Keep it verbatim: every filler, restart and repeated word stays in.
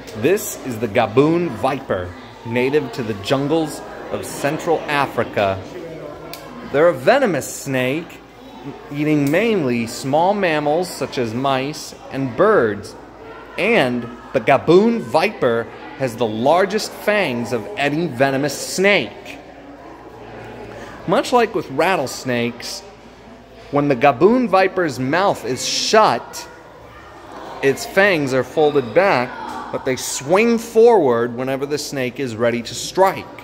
This is the Gaboon viper, native to the jungles of Central Africa. They're a venomous snake, eating mainly small mammals such as mice and birds. And the Gaboon viper has the largest fangs of any venomous snake. Much like with rattlesnakes, when the Gaboon viper's mouth is shut, its fangs are folded back, but they swing forward whenever the snake is ready to strike.